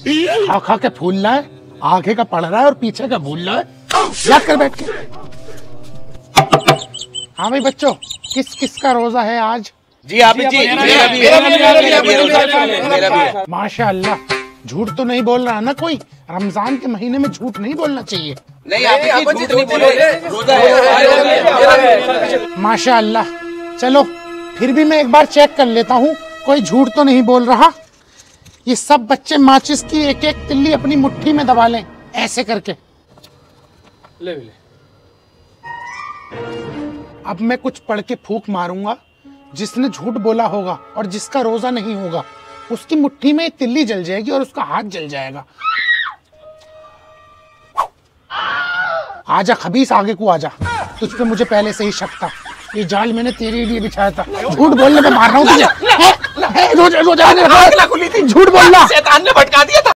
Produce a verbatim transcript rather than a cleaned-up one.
खा खा के फूलना है, आगे का पढ़ रहा है और पीछे का भूल रहा है। याद कर बैठ के। हाँ भाई बच्चों, किस किस का रोजा है आज? जी आप जी, मेरा भी। माशाअल्लाह, झूठ तो नहीं बोल रहा ना कोई? रमजान के महीने में झूठ नहीं बोलना चाहिए। नहीं आप जी, झूठ नहीं बोले, रोजा है। माशाअल्लाह। चलो फिर भी मैं एक बार चेक कर लेता हूँ, कोई झूठ तो नहीं बोल रहा। ये सब बच्चे माचिस की एक एक तिल्ली अपनी मुट्ठी में दबा लें, ऐसे करके। ले ले। अब मैं कुछ पढ़ के फूंक मारूंगा, जिसने झूठ बोला होगा और जिसका रोजा नहीं होगा उसकी मुट्ठी में तिल्ली जल जाएगी और उसका हाथ जल जाएगा। आजा खबीस, आगे को आजा, तुझ पे मुझे पहले से ही शक था। ये जाल मैंने तेरे लिए बिछाया था। झूठ बोलने पे मार रहा हूँ तुझे। रोजा रोजा झूठ बोलना। शैतान ने भटका दिया था।